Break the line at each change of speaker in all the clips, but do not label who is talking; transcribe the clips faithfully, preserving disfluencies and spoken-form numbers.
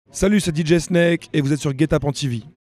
Salut, c'est D J Snake et vous êtes sur Guet-apens T V.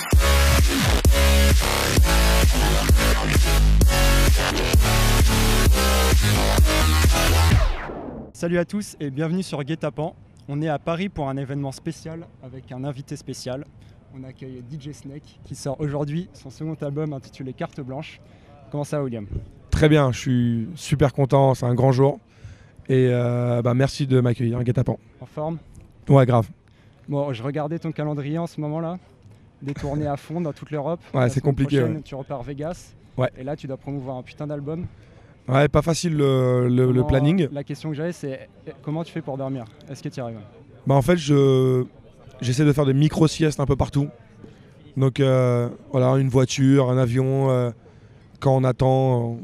Salut à tous et bienvenue sur Guet-apens. On est à Paris pour un événement spécial avec un invité spécial. On accueille D J Snake qui sort aujourd'hui son second album intitulé Carte Blanche. Comment ça va, William?
Très bien, je suis super content, c'est un grand jour. Et euh, bah merci de m'accueillir, Guet-apens.
En forme?
Ouais, grave.
Bon, je regardais ton calendrier en ce moment-là, des tournées à fond dans toute l'Europe.
Ouais, c'est compliqué.
Prochaine,
Ouais.
Tu repars Vegas.
Ouais.
Et là, tu dois promouvoir un putain d'album.
Ouais, pas facile le, le, le
Comment-
planning.
La question que j'avais, c'est comment tu fais pour dormir? Est-ce que tu y arrives?
Bah en fait, je j'essaie de faire des micro-siestes un peu partout. Donc euh, voilà, une voiture, un avion, euh, quand on attend, euh,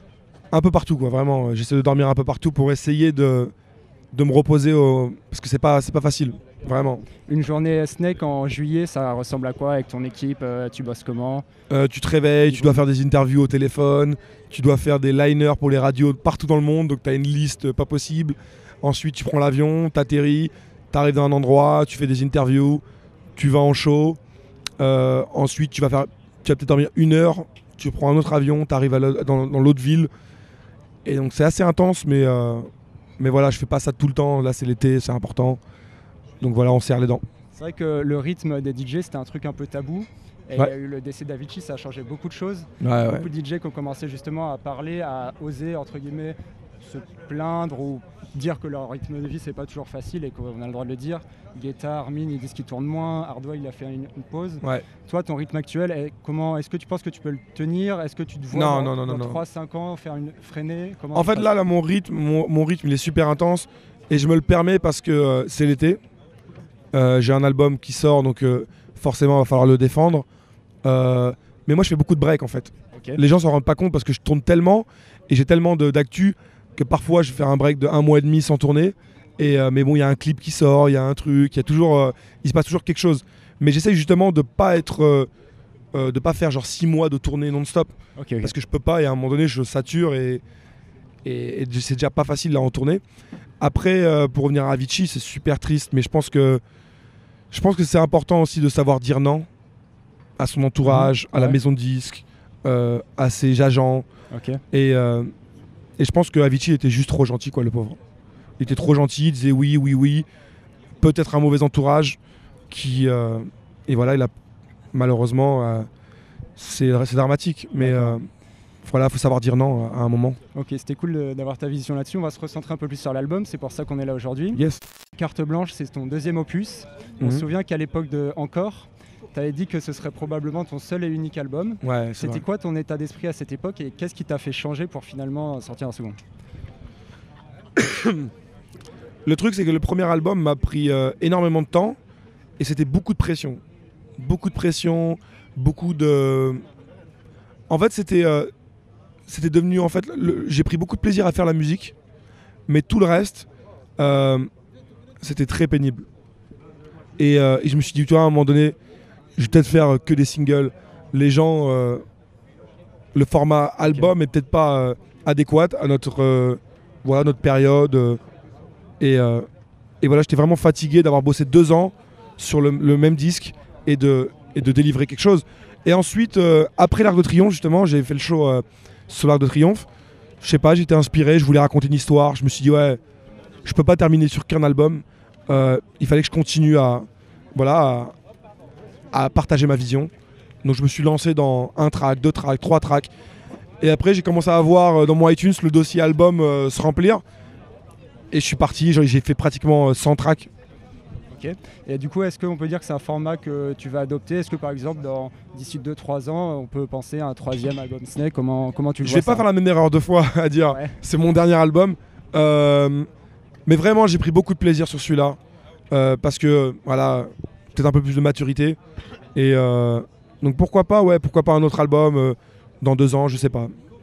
un peu partout quoi, vraiment. J'essaie de dormir un peu partout pour essayer de, de me reposer, au... parce que c'est pas, c'est pas facile, vraiment.
Une journée Snake en juillet, ça ressemble à quoi avec ton équipe? Euh, Tu bosses comment?
Euh, tu te réveilles, tu dois faire des interviews au téléphone, tu dois faire des liners pour les radios partout dans le monde, donc tu as une liste pas possible. Ensuite, tu prends l'avion, tu atterris, tu arrives dans un endroit, tu fais des interviews, tu vas en show. Euh, ensuite, tu vas, faire, tu vas peut-être dormir une heure, tu prends un autre avion, tu arrives à l'au- dans, dans l'autre ville. Et donc, c'est assez intense, mais, euh, mais voilà, je fais pas ça tout le temps. Là, c'est l'été, c'est important. Donc voilà, on serre les dents.
C'est vrai que le rythme des D J, c'était un truc un peu tabou. Et il
Ouais.
y a eu le décès d'Avicii, ça a changé beaucoup de choses.
Ouais, ouais.
Beaucoup de D J qui ont commencé justement à parler, à oser, entre guillemets, se plaindre ou dire que leur rythme de vie, c'est pas toujours facile et qu'on a le droit de le dire. Guetta, Armin, ils disent qu'ils tournent moins. Hardwell, il a fait une, une pause.
Ouais.
Toi, ton rythme actuel, est- comment, est-ce que tu penses que tu peux le tenir? Est-ce que tu te vois
Non,
dans,
non, non,
dans
non, non.
trois cinq ans faire une freinée? Comment
En
ça
fait,
se
là,
passe
là mon, rythme, mon, mon rythme, il est super intense. Et je me le permets parce que euh, c'est l'été. Euh, j'ai un album qui sort, donc euh, forcément, il va falloir le défendre. Euh, mais moi, je fais beaucoup de breaks, en fait.
Ok.
Les gens s'en rendent pas compte parce que je tourne tellement et j'ai tellement de- d'actu que parfois, je vais faire un break de un mois et demi sans tourner. Et, euh, mais bon, il y a un clip qui sort, il y a un truc, il y a toujours, euh, il se passe toujours quelque chose. Mais j'essaye justement de pas être, euh, euh, de pas faire genre six mois de tournée non-stop.
Ok, ok.
Parce que je peux pas et à un moment donné je sature et, et, et c'est déjà pas facile là en tournée. Après euh, pour revenir à Avicii, c'est super triste, mais je pense que je pense que c'est important aussi de savoir dire non à son entourage,
Mhm.
à la
Ouais.
maison de disques, euh, à ses agents
Ok.
et, euh, et je pense que Avicii était juste trop gentil quoi, le pauvre. Il était trop gentil, il disait oui oui oui, peut-être un mauvais entourage qui euh, et voilà il a malheureusement euh, c'est c'est dramatique, mais
D'accord.
euh, voilà, faut savoir dire non à un moment.
Ok, c'était cool de- d'avoir ta vision là-dessus. On va se recentrer un peu plus sur l'album, c'est pour ça qu'on est là aujourd'hui.
Yes.
Carte Blanche, c'est ton deuxième opus. On
Mhm.
se souvient qu'à l'époque de Encore, tu avais dit que ce serait probablement ton seul et unique album.
Ouais, c'est
C'était
vrai.
quoi ton état d'esprit à cette époque et qu'est-ce qui t'a fait changer pour finalement sortir un second?
Le truc, c'est que le premier album m'a pris euh, énormément de temps et c'était beaucoup de pression. Beaucoup de pression, beaucoup de. En fait, c'était euh, c'était devenu. En fait, le- j'ai pris beaucoup de plaisir à faire la musique, mais tout le reste, euh, c'était très pénible. Et, euh, et je me suis dit, tu vois, à un moment donné, je vais peut-être faire que des singles. Les gens. euh, le format album est peut-être pas euh, adéquat à notre, euh, voilà, notre période. euh, et, euh, et voilà, j'étais vraiment fatigué d'avoir bossé deux ans sur le, le même disque et de, et de délivrer quelque chose. Et ensuite, euh, après l'Arc de Triomphe, justement, j'ai fait le show euh, sur l'Arc de Triomphe. Je sais pas, j'étais inspiré, je voulais raconter une histoire. Je me suis dit, ouais, je peux pas terminer sur qu'un album. Euh, il fallait que je continue à, voilà, à, à partager ma vision. Donc je me suis lancé dans un track, deux tracks, trois tracks. Et après, j'ai commencé à voir euh, dans mon iTunes le dossier album euh, se remplir. Et je suis parti, genre, j'ai fait pratiquement euh, cent tracks.
Ok. Et du coup, est-ce qu'on peut dire que c'est un format que tu vas adopter? Est-ce que par exemple, dans- d'ici deux trois ans, on peut penser à un troisième album Snake? Comment, comment tu le
Je
vois
vais pas
ça?
faire la même erreur deux fois à dire
Ouais.
c'est mon dernier album. Euh, mais vraiment, j'ai pris beaucoup de plaisir sur celui-là. Euh, parce que, voilà, peut-être un peu plus de maturité. Et euh, donc pourquoi pas, ouais, pourquoi pas un autre album euh, dans deux ans, je sais pas.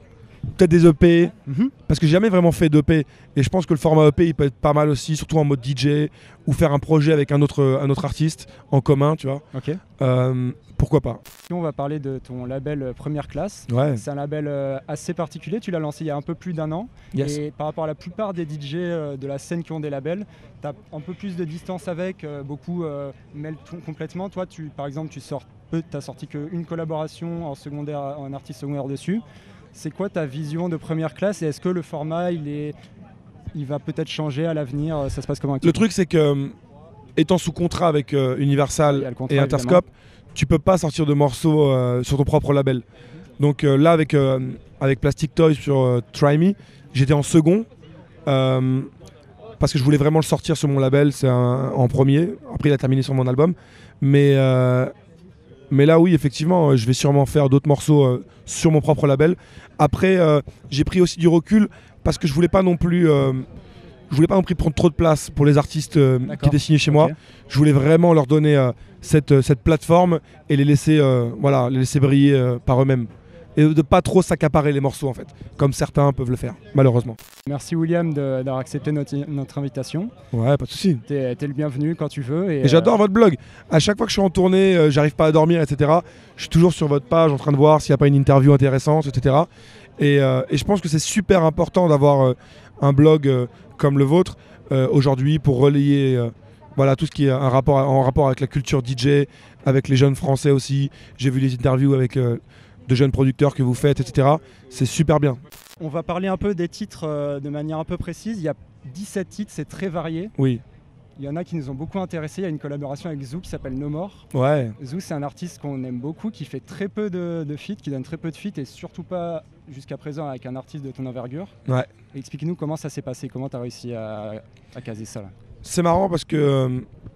peut-être des E P,
Mhm.
parce que j'ai jamais vraiment fait d'E P. Et je pense que le format E P, il peut être pas mal aussi, surtout en mode D J, ou faire un projet avec un autre, un autre artiste en commun, tu vois.
Ok.
Euh, pourquoi pas.
On va parler de ton label euh, Première Classe.
Ouais.
C'est un label euh, assez particulier, tu l'as lancé il y a un peu plus d'un an.
Yes.
Et par rapport à la plupart des D J euh, de la scène qui ont des labels, tu as un peu plus de distance avec, euh, beaucoup euh, mêlent tout complètement. Toi, tu, par exemple, tu sors peu, tu as sorti qu'une collaboration en secondaire, en artiste secondaire dessus. C'est quoi ta vision de Première Classe et est-ce que le format, il, est, il va peut-être changer à l'avenir? Ça se passe comment avec
Le
toi?
truc, c'est que, euh, étant sous contrat avec euh,
Il y
Universal
a le contrat,
et Interscope, tu peux pas sortir de morceaux euh, sur ton propre label. Donc euh, là, avec, euh, avec Plastic Toys sur euh, Try Me, j'étais en second. euh, parce que je voulais vraiment le sortir sur mon label, c'est un- en premier. Après, il a terminé sur mon album. Mais, euh, mais là, oui, effectivement, euh, je vais sûrement faire d'autres morceaux euh, sur mon propre label. Après, euh, j'ai pris aussi du recul parce que je voulais pas non plus... euh, je voulais pas non plus prendre trop de place pour les artistes euh, qui
D'accord.
étaient signés chez
Ok.
moi. Je voulais vraiment leur donner euh, cette, euh, cette plateforme et les laisser, euh, voilà, les laisser briller euh, par eux-mêmes. Et de pas trop s'accaparer les morceaux, en fait, comme certains peuvent le faire, malheureusement.
Merci William de- d'avoir accepté notre, notre invitation.
Ouais, pas de souci.
Tu es, le bienvenu quand tu veux. Et,
Et j'adore
euh,
votre blog. À chaque fois que je suis en tournée, euh, j'arrive pas à dormir, et cetera. Je suis toujours sur votre page en train de voir s'il n'y a pas une interview intéressante, et cetera. Et, euh, et je pense que c'est super important d'avoir euh, un blog euh, comme le vôtre euh, aujourd'hui pour relayer euh, voilà, tout ce qui est un rapport, en rapport avec la culture D J, avec les jeunes français aussi. J'ai vu les interviews avec euh, de jeunes producteurs que vous faites, et cetera. C'est super bien.
On va parler un peu des titres euh, de manière un peu précise. Il y a dix-sept titres, c'est très varié.
Oui.
Il y en a qui nous ont beaucoup intéressés. Il y a une collaboration avec Zou qui s'appelle No More.
Ouais.
Zou, c'est un artiste qu'on aime beaucoup, qui fait très peu de, de feats, qui donne très peu de feats et surtout pas jusqu'à présent avec un artiste de ton envergure.
Ouais.
Explique-nous comment ça s'est passé, comment tu as réussi à, à caser ça là.
C'est marrant parce que euh,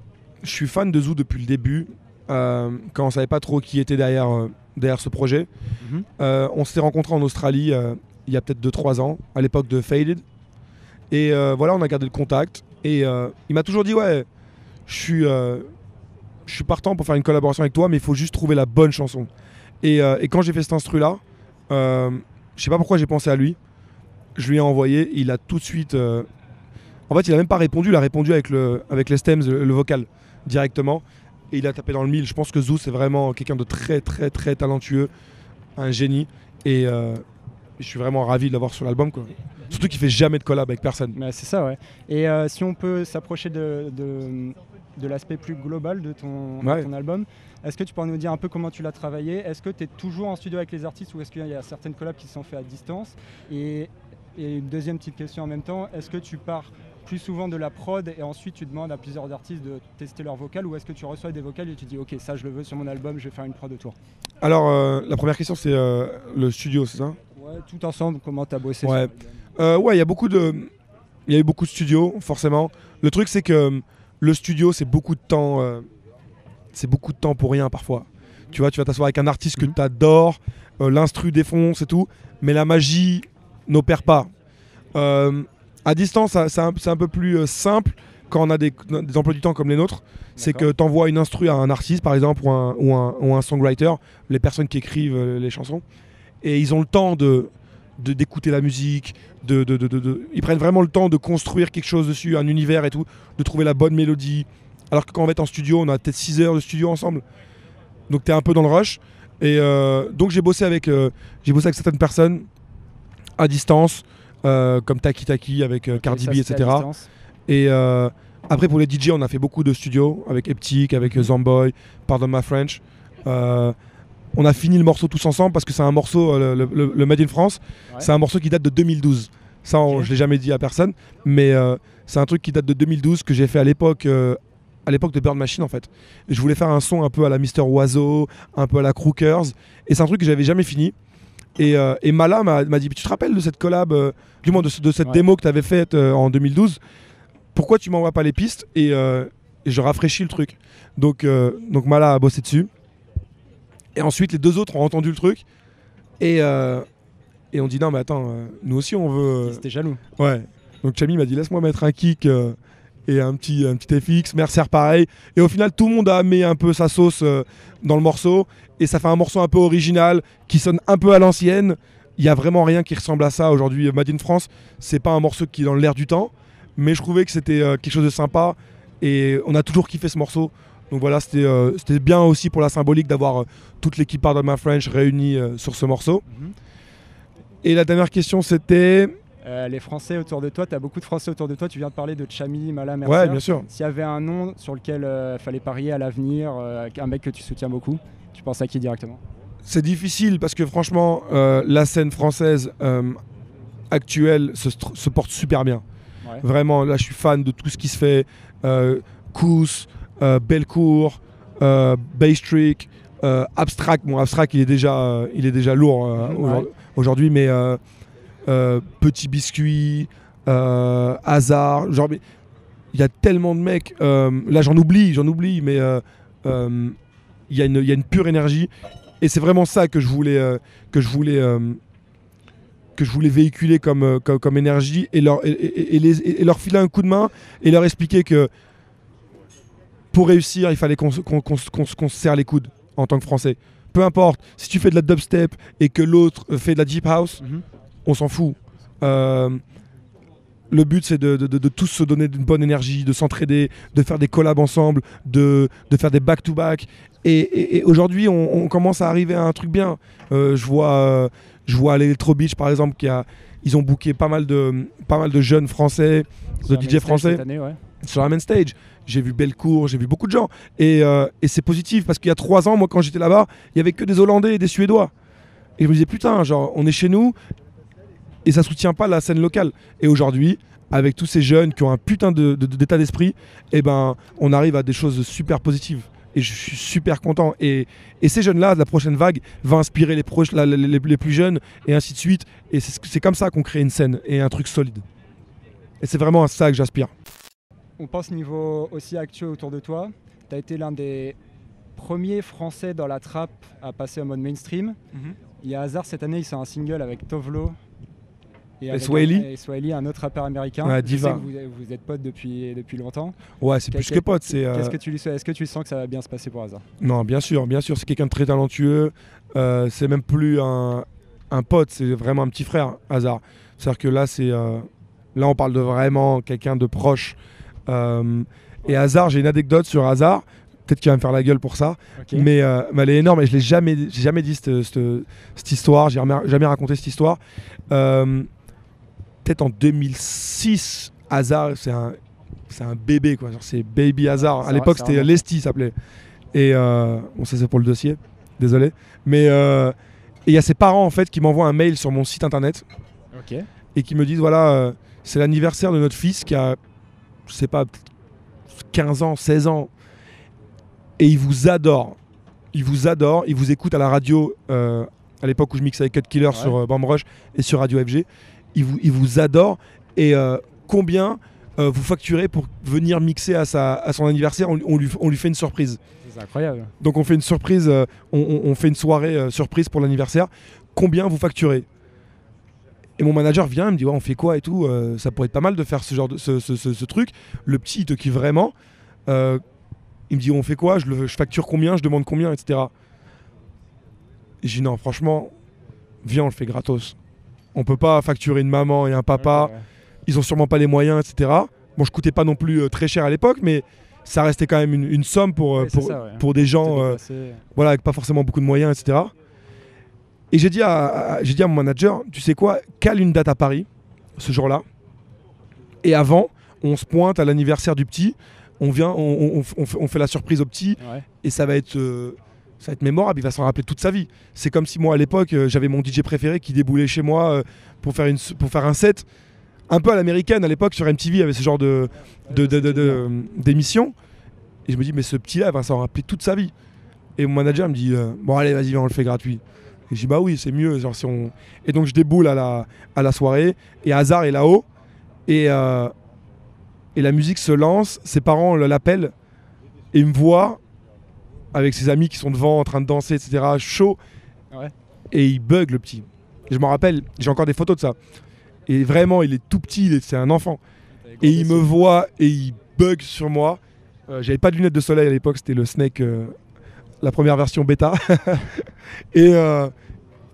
je suis fan de Zou depuis le début, euh, quand on savait pas trop qui était derrière, euh, derrière ce projet.
Mhm.
Euh, on s'est rencontrés en Australie euh, il y a peut-être deux trois ans, à l'époque de Faded. Et euh, voilà, on a gardé le contact. Et euh, il m'a toujours dit, ouais, je suis, euh, je suis partant pour faire une collaboration avec toi, mais il faut juste trouver la bonne chanson. Et, euh, et quand j'ai fait cet instru-là, euh, je sais pas pourquoi j'ai pensé à lui. Je lui ai envoyé, il a tout de suite... euh, En fait, il a même pas répondu, il a répondu avec, le, avec les stems, le, le vocal, directement. Et il a tapé dans le mille. Je pense que Zou, c'est vraiment quelqu'un de très, très, très talentueux, un génie. Et euh, je suis vraiment ravi de l'avoir sur l'album, quoi. Surtout qu'il fait jamais de collab avec personne.
Mais c'est ça, ouais. Et euh, si on peut s'approcher de, de, de l'aspect plus global de ton,
Ouais.
de ton album, est-ce que tu peux nous dire un peu comment tu l'as travaillé? Est-ce que tu es toujours en studio avec les artistes ou est-ce qu'il y a certaines collabs qui se sont faites à distance? Et, et une deuxième petite question en même temps, est-ce que tu pars plus souvent de la prod et ensuite tu demandes à plusieurs artistes de tester leur vocal ou est-ce que tu reçois des vocals et tu dis ok, ça je le veux sur mon album, je vais faire une prod autour?
Alors, euh, la première question, c'est euh, le studio, c'est ça?
Ouais, tout ensemble, comment tu as bossé
Ouais.
sur l'album?
Euh, ouais, il y a beaucoup de, il y a eu beaucoup de studios, forcément. Le truc, c'est que euh, le studio, c'est beaucoup de temps, euh, c'est beaucoup de temps pour rien parfois. Tu vois, tu vas t'asseoir avec un artiste que
Mhm.
tu adores, euh, l'instru défonce et tout, mais la magie n'opère pas. Euh, à distance, ça- c'est un, c'est un peu plus euh, simple quand on a des, des emplois du temps comme les nôtres. C'est que
D'accord.
tu envoies une instru à un artiste, par exemple, ou un, ou un, ou un songwriter, les personnes qui écrivent euh, les chansons, et ils ont le temps de de- d'écouter la musique, de, de- de- de- de- ils prennent vraiment le temps de construire quelque chose dessus, un univers et tout, de trouver la bonne mélodie. Alors que quand on va être en studio, on a peut-être six heures de studio ensemble. Donc tu es un peu dans le rush. Et euh, donc j'ai bossé, avec, euh, j'ai bossé avec certaines personnes à distance, euh, comme Taki Taki avec euh,
Ok,
Cardi
ça,
B,
c'était à
et cetera.
distance.
Et euh, après pour les D J, on a fait beaucoup de studios avec Eptic, avec euh, Zomboy, Pardon My French. Euh, on a fini le morceau tous ensemble parce que c'est un morceau, euh, le, le- le Made in France,
Ouais.
c'est un morceau qui date de deux mille douze. Ça, on-
Ok.
je l'ai jamais dit à personne, mais euh, c'est un truc qui date de deux mille douze que j'ai fait à l'époque, euh, à l'époque de Bird Machine en fait. Et je voulais faire un son un peu à la Mister Oiseau, un peu à la Crookers, et c'est un truc que j'avais jamais fini. Et, euh, et Mala m'a m'a dit, tu te rappelles de cette collab, euh, du moins de, ce- de cette
Ouais.
démo que tu avais faite euh, en deux mille douze? Pourquoi tu m'envoies pas les pistes? Et, euh, et je rafraîchis le truc. Donc, euh, donc Mala a bossé dessus. Et ensuite, les deux autres ont entendu le truc. Et, euh, et on dit, non, mais attends, euh, nous aussi, on veut. euh,
C'était jaloux.
Ouais. Donc Chami m'a dit, laisse-moi mettre un kick euh, et un petit, un petit F X. Mercer, pareil. Et au final, tout le monde a mis un peu sa sauce euh, dans le morceau. Et ça fait un morceau un peu original qui sonne un peu à l'ancienne. il y a vraiment rien qui ressemble à ça aujourd'hui. Made in France, c'est pas un morceau qui est dans l'air du temps, mais je trouvais que c'était euh, quelque chose de sympa et on a toujours kiffé ce morceau. Donc voilà, c'était euh, c'était bien aussi pour la symbolique d'avoir euh, toute l'équipe Pardon My French réunie euh, sur ce morceau.
Mhm.
Et la dernière question, c'était...
Euh, les Français autour de toi, tu as beaucoup de Français autour de toi, tu viens de parler de Chami, Mala, Mercer.
Ouais, bien sûr.
S'il y avait un nom sur lequel il euh, fallait parier à l'avenir, euh, un mec que tu soutiens beaucoup, tu penses à qui directement?
C'est difficile parce que franchement, euh, la scène française euh, actuelle se, se porte super bien.
Ouais.
Vraiment, là je suis fan de tout ce qui se fait. Euh, Kous, euh, Belcourt, euh, Baystrick, euh, Abstract. Bon, Abstract il est déjà, euh, il est déjà lourd euh,
Mmh,
aujourd-
ouais.
aujourd'hui, mais euh, euh, Petit Biscuit, euh, Hasard. Genre, mais il y a tellement de mecs. euh, là j'en oublie, j'en oublie, mais euh, euh, il y, a une- il y a une pure énergie. Et c'est vraiment ça que je voulais, euh, que je voulais, euh, que je voulais véhiculer comme, euh, comme, comme énergie et leur, et, et- et les- et leur filer un coup de main et leur expliquer que pour réussir, il fallait qu'on se- qu'on- qu'on se- qu'on se qu'on se serre les coudes en tant que Français. Peu importe, si tu fais de la dubstep et que l'autre fait de la deep house,
Mhm.
on s'en fout. Euh, le but, c'est de, de- de- de tous se donner une bonne énergie, de s'entraider, de faire des collabs ensemble, de, de faire des back-to-back. Et, et- et aujourd'hui, on, on commence à arriver à un truc bien. Euh, je vois, euh, je vois à l'Electro Beach, par exemple, qui a, ils ont booké pas mal de, pas mal de jeunes français,
Sur
de
la
D J
main stage
français
cette année, ouais.
sur la main stage. J'ai vu Belcourt, j'ai vu beaucoup de gens. Et, euh, et c'est positif parce qu'il y a trois ans, moi, quand j'étais là-bas, il y avait que des Hollandais et des Suédois. Et je me disais, putain, genre, on est chez nous et ça soutient pas la scène locale. Et aujourd'hui, avec tous ces jeunes qui ont un putain de, de- d'état d'esprit, eh ben, on arrive à des choses super positives. Et je suis super content. Et, et ces jeunes-là, la prochaine vague, va inspirer les, proches, la- les, les- les plus jeunes et ainsi de suite. Et c'est, c'est comme ça qu'on crée une scène et un truc solide. Et c'est vraiment à ça que j'aspire.
On pense niveau aussi actuel autour de toi. Tu as été l'un des premiers Français dans la trappe à passer en mode mainstream. Il y a Hasard cette année, il sort un single avec Tovlo et avec
Swahili.
un, et Swahili, un autre rappeur américain.
Ouais,
Je
Diva.
sais que vous, vous êtes potes depuis, depuis longtemps.
Ouais, c'est
Quel-
plus que pote. C'est, euh,
Qu'est-ce que tu lui souhaites? Est-ce que tu sens que ça va bien se passer pour Hasard?
Non, bien sûr, bien sûr. C'est quelqu'un de très talentueux. Euh, c'est même plus un, un pote, c'est vraiment un petit frère, Hazard. C'est-à-dire que là, c'est, euh, là, on parle de vraiment quelqu'un de proche. Euh, et Hazard, j'ai une anecdote sur Hazard. Peut-être qu'il va me faire la gueule pour ça,
Ok.
mais, euh, mais elle est énorme et je l'ai jamais, j'ai jamais dit cette, cette, cette histoire. J'ai jamais, jamais raconté cette histoire. Euh, peut-être en deux mille six, Hazard, c'est un, c'est un bébé quoi. Genre, c'est Baby Hazard.
C'est
À l'époque,
vrai- c'est
c'était
vraiment-
Lesty, il s'appelait. Et euh, bon, ça c'est pour le dossier. Désolé. Mais euh, et il y a ses parents en fait qui m'envoient un mail sur mon site internet
Ok.
et qui me disent voilà, euh, c'est l'anniversaire de notre fils qui a, je sais pas, quinze ans, seize ans. Et il vous adore. Il vous adore. Il vous écoute à la radio euh, à l'époque où je mixais avec Cut Killer
Ouais.
sur euh, Bam Rush et sur Radio F G. Il vous, il vous adore. Et euh, combien euh, vous facturez pour venir mixer à, sa, à son anniversaire? on, on lui, on lui fait une surprise.
C'est incroyable.
Donc on fait une surprise, euh, on, on- on fait une soirée euh, surprise pour l'anniversaire. Combien vous facturez? Et mon manager vient, il me dit ouais, on fait quoi et tout. euh, ça pourrait être pas mal de faire ce genre de ce, ce- ce- ce truc. Le petit il te kiffe vraiment. Euh, il me dit on fait quoi? Je, le, je facture combien? Je demande combien, et cetera. Et j'ai dit non, franchement, viens, on le fait gratos. On peut pas facturer une maman et un papa.
Ok, ouais.
Ils ont sûrement pas les moyens, et cetera. Bon, je coûtais pas non plus euh, très cher à l'époque, mais ça restait quand même une, une somme pour, euh,
Ouais, c'est
pour,
ça, ouais.
pour des gens
T'es
euh,
déplacé.
voilà, avec pas forcément beaucoup de moyens, et cetera. Et j'ai dit, à, à- j'ai dit à mon manager, tu sais quoi, cale une date à Paris, ce jour-là. Et avant, on se pointe à l'anniversaire du petit, on vient, on, on- on f- on fait, on fait la surprise au petit,
Ouais.
et ça va être, euh, ça va être mémorable, il va s'en rappeler toute sa vie. C'est comme si moi, à l'époque, euh, j'avais mon D J préféré qui déboulait chez moi euh, pour, faire une, s- pour faire un set, un peu à l'américaine, à l'époque, sur M T V, il y avait ce genre de, de, de- de- de- euh, d'émission. Et je me dis, mais ce petit-là va s'en rappeler toute sa vie. Et mon manager me dit, euh, bon allez, vas-y, viens, on le fait gratuit. Et je dis, bah oui, c'est mieux. Genre, si on... Et donc je déboule à la, à la soirée, et Hazard est là-haut, et, euh, et la musique se lance, ses parents l'appellent, et il me voit avec ses amis qui sont devant, en train de danser, et cetera, chaud,
Ouais.
et il bug le petit. Et je m'en rappelle, j'ai encore des photos de ça. Et vraiment, il est tout petit, il est- c'est un enfant. Et il me voit et il bug sur moi. Euh, J'avais pas de lunettes de soleil à l'époque, c'était le Snake, euh, la première version bêta. et, euh,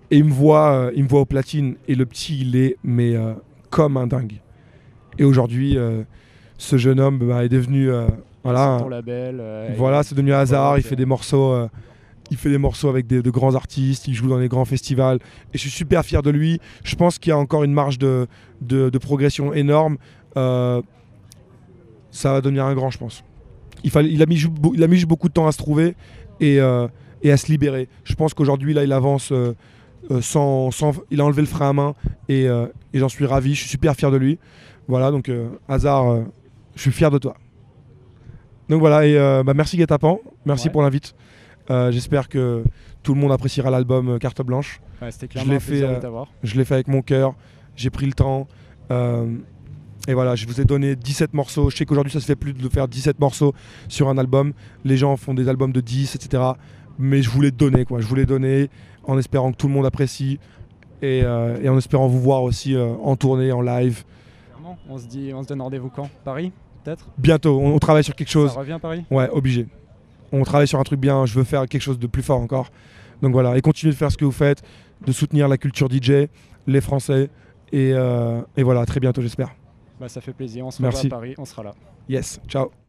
Et il me voit, euh, il me voit au platine. Et le petit, il est mais euh, comme un dingue. Et aujourd'hui, euh, ce jeune homme bah, est devenu... Euh, voilà,
ton label. Euh,
voilà, c'est devenu hasard. Il
ouais,
fait des morceaux... Euh, Il fait des morceaux avec des, de grands artistes, il joue dans des grands festivals et je suis super fier de lui. Je pense qu'il y a encore une marge de, de, de progression énorme. Euh, ça va devenir un grand, je pense. Il, fallait, il, a mis, il a mis juste beaucoup de temps à se trouver et, euh, et à se libérer. Je pense qu'aujourd'hui, là, il avance euh, sans, sans... Il a enlevé le frein à main et, euh, et j'en suis ravi. Je suis super fier de lui. Voilà, donc euh, Hazard, euh, je suis fier de toi. Donc voilà, et euh, bah, merci Guet-Apens, merci
ouais.
pour l'invite. Euh, J'espère que tout le monde appréciera l'album euh, Carte Blanche.
Ouais, c'était clairement un plaisir de t'avoir.
Je l'ai fait avec mon cœur, j'ai pris le temps. Euh, et voilà, je vous ai donné dix-sept morceaux. Je sais qu'aujourd'hui ça se fait plus de faire dix-sept morceaux sur un album. Les gens font des albums de dix, et cetera. Mais je voulais donner, quoi. Je voulais donner en espérant que tout le monde apprécie et, euh, et en espérant vous voir aussi euh, en tournée, en live.
Clairement, on se dit, on se donne rendez-vous quand? Paris, peut-être?
Bientôt, on, on travaille sur quelque chose.
Ça revient Paris?
Ouais, obligé. On travaille sur un truc bien, je veux faire quelque chose de plus fort encore. Donc voilà, et continuez de faire ce que vous faites, de soutenir la culture D J, les Français. Et, euh, et voilà, à très bientôt j'espère.
Bah, ça fait plaisir, on se
Merci.
revoit à Paris, on sera là.
Yes, ciao.